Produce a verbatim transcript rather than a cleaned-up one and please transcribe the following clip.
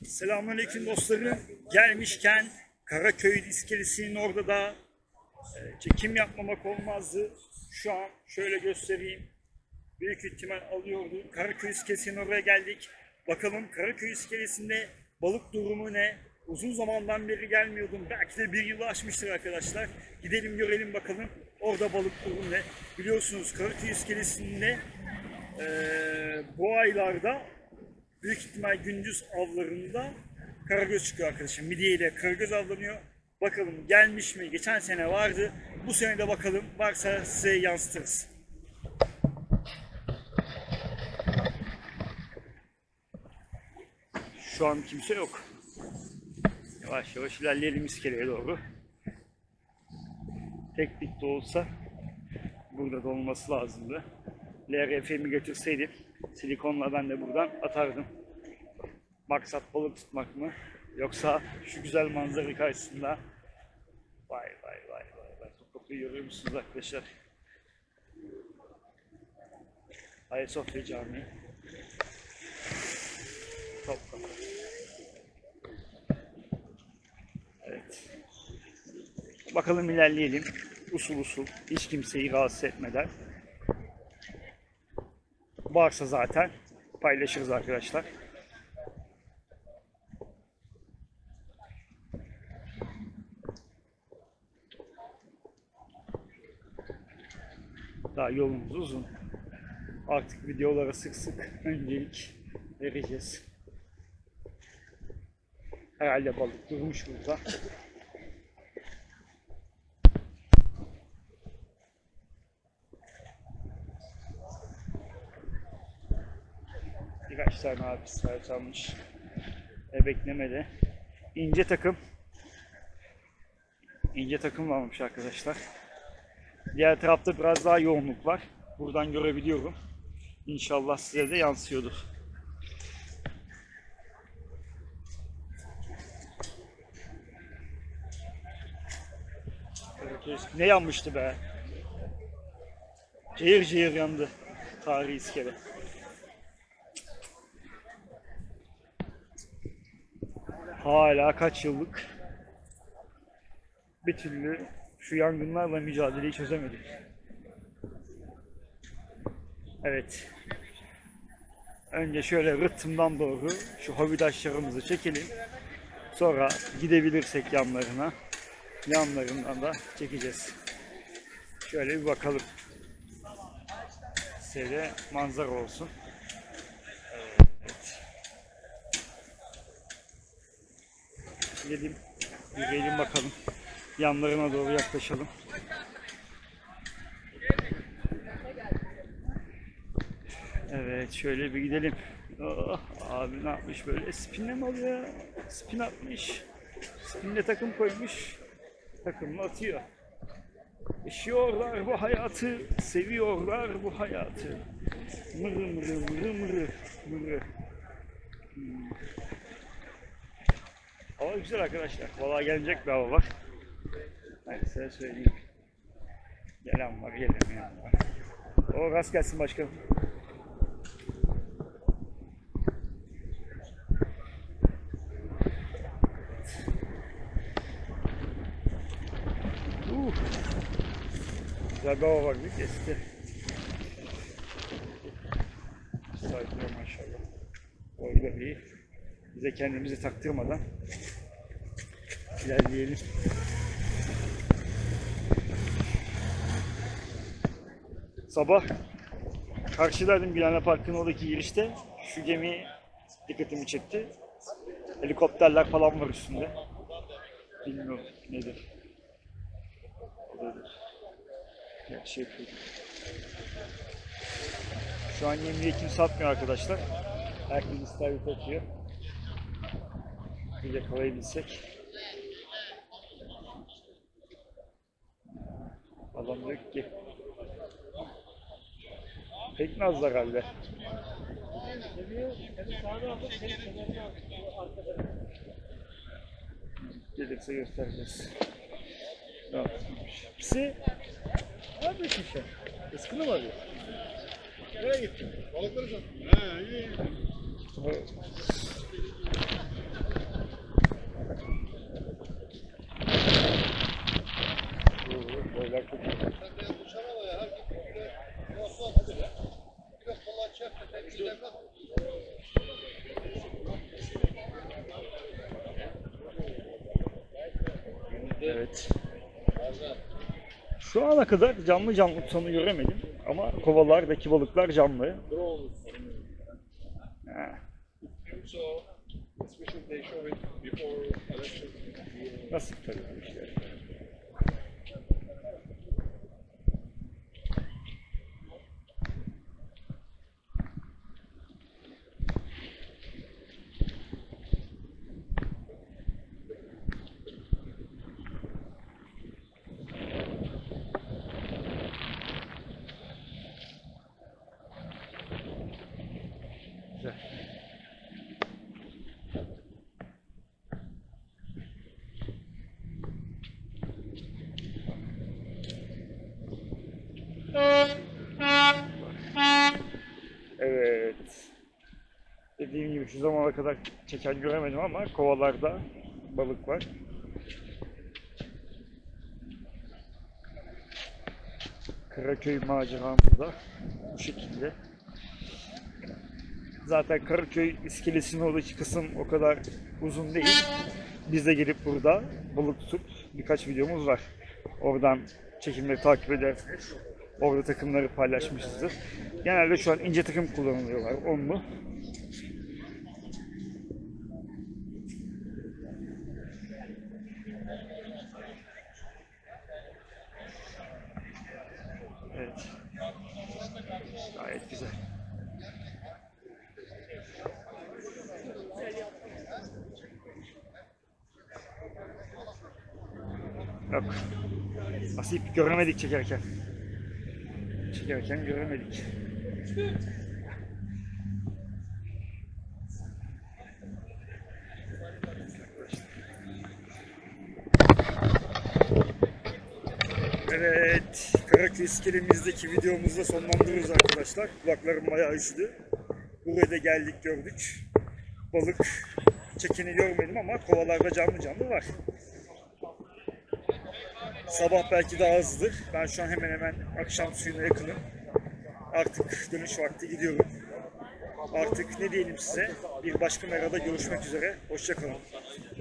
Selamünaleyküm dostlarım. Gelmişken Karaköy iskelesinin orada da e, çekim yapmamak olmazdı. Şu an şöyle göstereyim. Büyük ihtimal alıyordu. Karaköy iskelesinin oraya geldik. Bakalım Karaköy iskelesinde balık durumu ne? Uzun zamandan beri gelmiyordum. Belki de bir yılı aşmıştır arkadaşlar. Gidelim görelim bakalım. Orada balık durumu ne? Biliyorsunuz Karaköy iskelesinde e, bu aylarda büyük ihtimal gündüz avlarında karagöz çıkıyor arkadaşım. Midye ile karagöz avlanıyor. Bakalım gelmiş mi? Geçen sene vardı. Bu sene de bakalım. Varsa size yansıtırız. Şu an kimse yok. Yavaş yavaş ilerleyelim iskeleye doğru. Tek bit de olsa burada da olması lazımdı. L R F'mi götürseydim silikonla ben de buradan atardım. Maksat balık tutmak mı? Yoksa şu güzel manzara karşısında vay vay vay vay vay. Topraklığı görüyor musunuz arkadaşlar? Ayasofya Camii. Topraklı. Evet. Bakalım ilerleyelim. Usul usul. Hiç kimseyi rahatsız etmeden. Varsa zaten paylaşırız arkadaşlar. Daha yolumuz uzun. Artık videolara sık sık öncelik vereceğiz. Herhalde balık durmuş burada. Birkaç tane abi sahip almış. E beklemede. İnce takım. İnce takım varmış arkadaşlar. Diğer tarafta biraz daha yoğunluk var. Buradan görebiliyorum. İnşallah size de yansıyordur. Ne yanmıştı be? Cayır cayır yandı tarihi iskele. Hala kaç yıllık bir türlü şu yangınlarla mücadeleyi çözemedik. Evet. Önce şöyle rıhtımdan doğru şu hobidaşlarımızı çekelim. Sonra gidebilirsek yanlarına, yanlarından da çekeceğiz. Şöyle bir bakalım. Size de manzara olsun. Evet. Gidelim, yürüyelim bakalım. Yanlarına doğru yaklaşalım. Evet, şöyle bir gidelim. Oh, abi ne yapmış böyle? Spinle mi alıyor? Spin atmış. Spinle takım koymuş. Takımla atıyor. Yaşıyorlar bu hayatı, seviyorlar bu hayatı. Mırı mırı mırı mırı mırı. Hmm. Hava güzel arkadaşlar. Vallahi gelecek bir hava var. Ben size söyleyeyim. Gelen var, gelemeyen var. O rast gelsin başkanım. Uh. Güzel bir hava var, bir kesti. Saygılar maşallah. Orada bir bize kendimizi taktırmadan ilerleyelim. Sabah karşılardım Gülhane Parkı'nın oradaki girişte. Şu gemi dikkatimi çekti. Helikopterler falan var üstünde. Bilmiyorum nedir. Odadır. Gerçi yapıyor. Şu an yemliğe kimse atmıyor arkadaşlar. Herkes istavrit atıyor. Bir yakalayabilsek. Adam yok ki. Pekmezler herhalde. Gelirse göstereceğiz. Ne yapmış? Pisi? Ne yapıyorsun sen? Eskini mi arıyor? Nereye gittin? Balıkları sattın. Ha iyi. Evet. Şu ana kadar canlı canlı tutanı göremedim ama kovalardaki balıklar canlı. Ha. Nasıl tabii bu işler? Güzel. Evet. Dediğim gibi şu zamana kadar çeken göremedim ama kovalarda balık var. Karaköy maceramız da bu şekilde. Zaten Karaköy iskelesinin oradaki kısım o kadar uzun değil. Biz de gelip burada balık tutup birkaç videomuz var. Oradan çekimleri takip edersiniz. Orada takımları paylaşmışızdır. Genelde şu an ince takım kullanılıyorlar. Onlu. Evet. Gayet güzel. Yok. Nasip göremedik çekerken. Çekerken göremedik. Evet, Karaköy iskelemizdeki videomuzu da sonlandırıyoruz arkadaşlar. Kulaklarım bayağı üşüdü. Buraya da geldik, gördük. Balık çekeni görmedim ama kovalarda canlı canlı var. Sabah belki daha hızlıdır. Ben şu an hemen hemen akşam suyuna yakınım. Artık dönüş vakti, gidiyorum. Artık ne diyelim size, bir başka merada görüşmek üzere. Hoşça kalın.